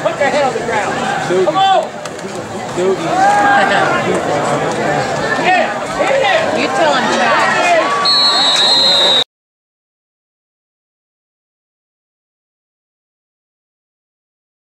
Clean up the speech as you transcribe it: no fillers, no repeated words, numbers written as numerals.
Put your head on the ground. Come on. Doogie. Yeah, hit it. You tell him, Chad.